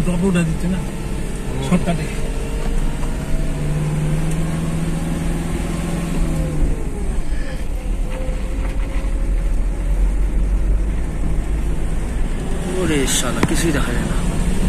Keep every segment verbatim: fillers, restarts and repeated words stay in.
Drop উঠা দিচ্ছে না শর্টকাটে। ওরে শালা কিছুই দেখা যায় না।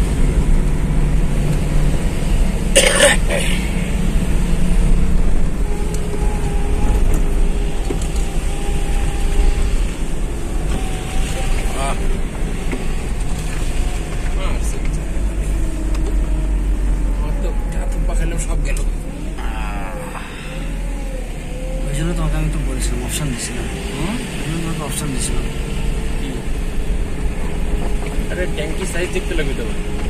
সব গেল। ওই জন্য তোমাকে আমি তো বলেছিলাম, অপশন দিয়েছিলাম। হ্যাঁ ওই জন্য তোমাকে অপশন দিয়েছিলাম। अरे टैंक की साइज देखते लगे तो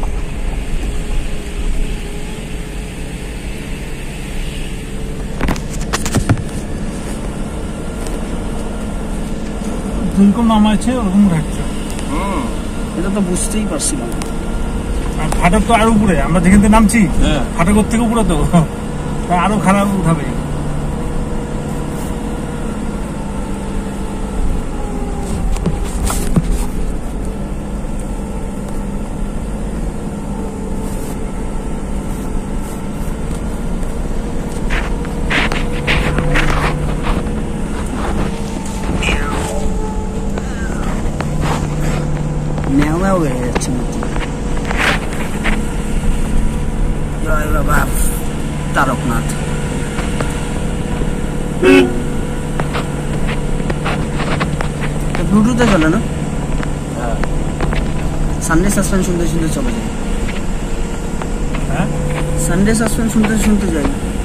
যেরকম নাম আছে ওরকম রাখছে। হুম এটা তো বুঝতেই পারছিলাম। আর ফাটক তো আরো উপরে, আমরা যেখান থেকে নামছি ফাটকের থেকে উপরে তো আরো খারাপ উঠাবে। নেওয়া হয়ে যাচ্ছে মতো। জয় বাবা তারকনাথ। ব্লুটুথে চলে না? সানডে সাসপেন্স শুনতে শুনতে চলে যায়। হ্যাঁ সানডে সাসপেন্স শুনতে শুনতে যাই।